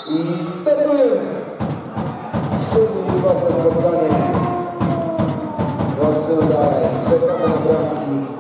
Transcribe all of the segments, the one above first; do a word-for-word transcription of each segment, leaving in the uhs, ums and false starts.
I startujemy. Szybki ładne spotkanie. Walczymy dalej. Czekamy na bramki.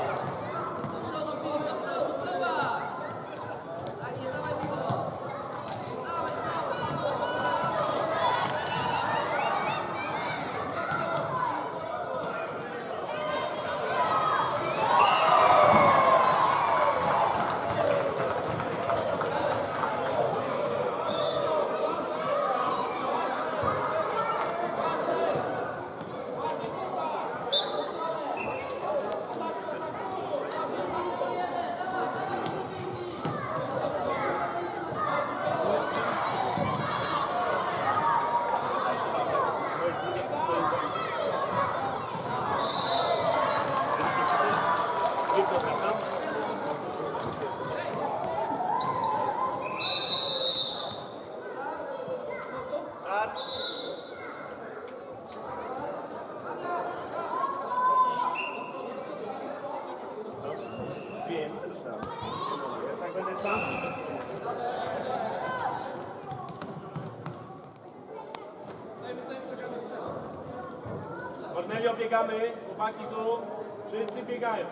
Kornelio, biegamy, chłopaki tu, wszyscy biegają.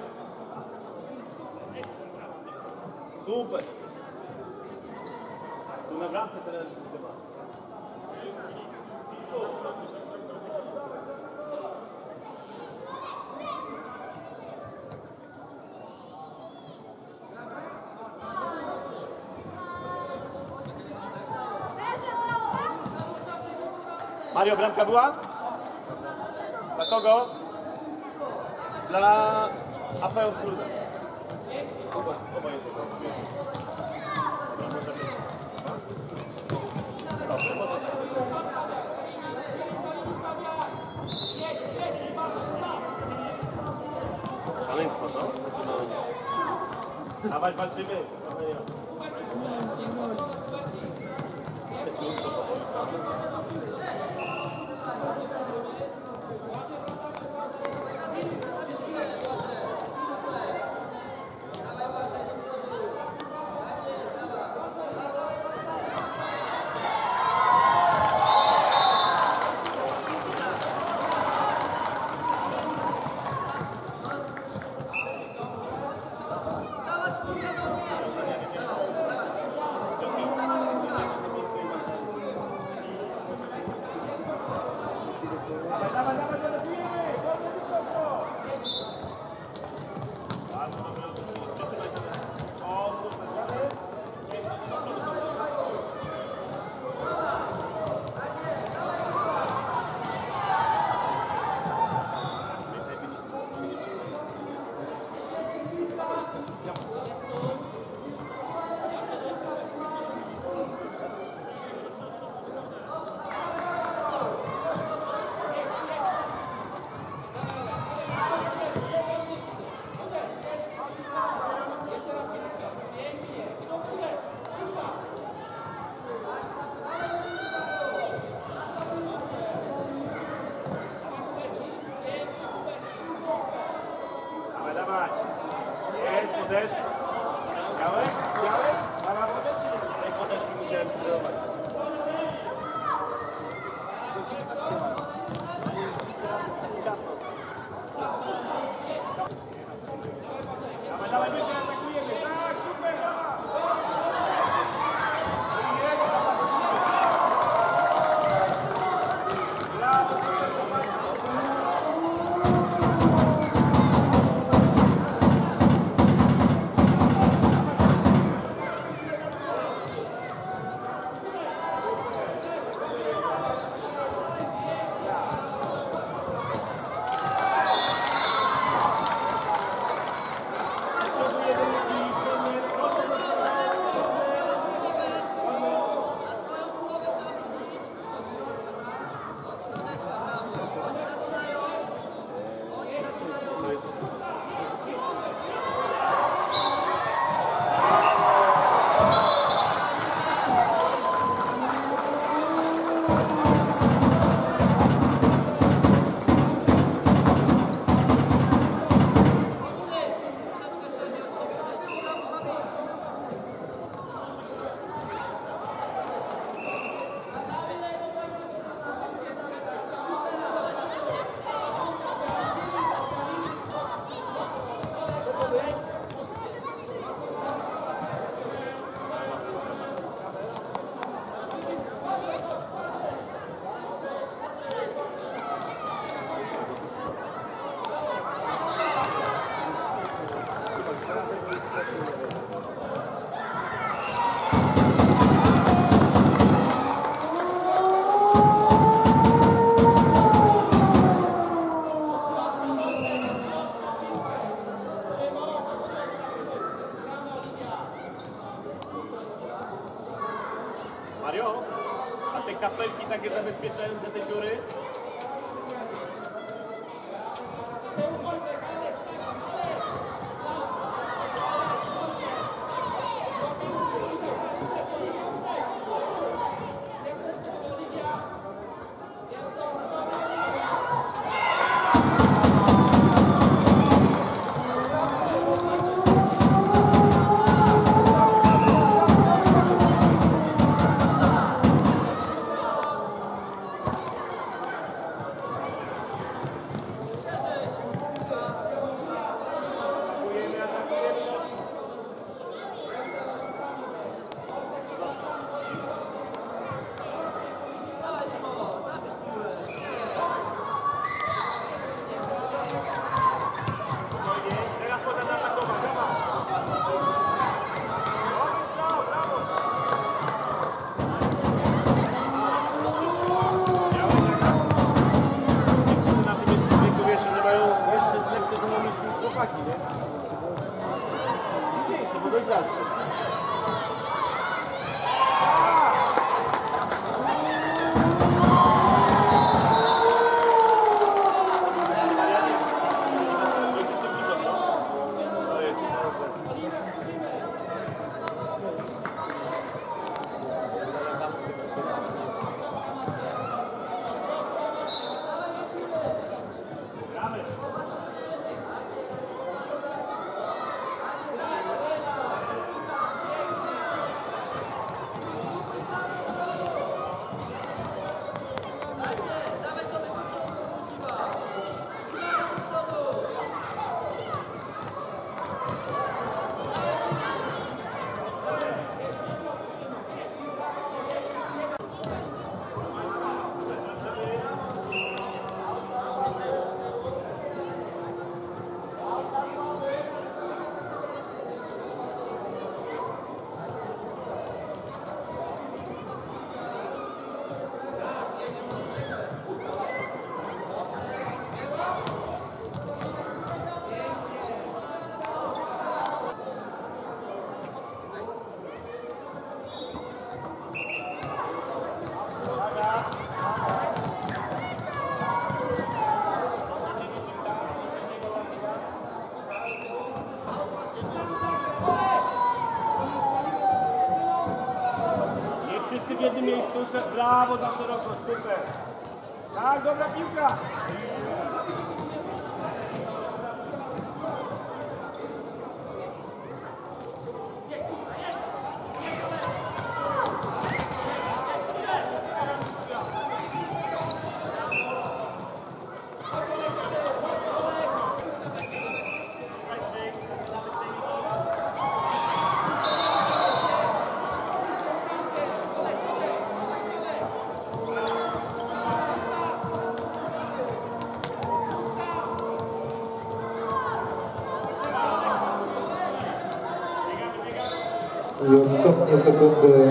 Super. Tu na bramce teraz chyba. Mario, bramka była? Dla kogo? Dla A P Osluda. Dobrze, może tak. Szaleństwo, co? Dawaj, walczymy. Mario, a te kafelki takie zabezpieczające te dziury? Wszyscy w jednym miejscu, brawo, za szeroko, super. Tak, dobra piłka. I ostatnie sekundy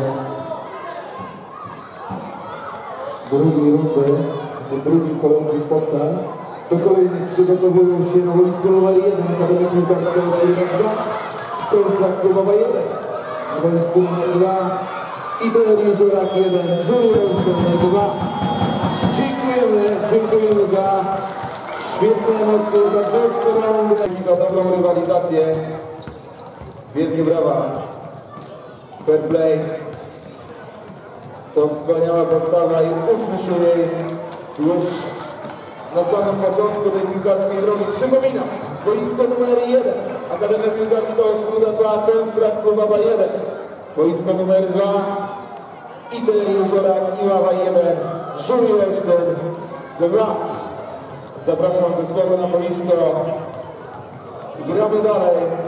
drugiej rundy, drugim kolejnym spotkań. Do kolejnych przygotowują się na boisku numer jeden Akademia Piłkarska Ostrowska, Kontrakt Klubowa jeden. Na boisku numer dwa Idel Żurak jeden, Żurek numer dwa. Dziękujemy, dziękujemy za świetne emocje, za doskonałą grę i za dobrą rywalizację. Wielkie brawa. Fair play. To wspaniała postawa i uczmy się jej już na samym początku tej piłkarskiej drogi. Przypominam, boisko numer jeden, Akademia Piłkarska Ostruda dwa, Kontrakt Klubowa jeden. Boisko numer dwa, Idel Jeziora Iława jeden, Żuri Olsztyn dwa. Zapraszam zespoły na boisko i gramy dalej.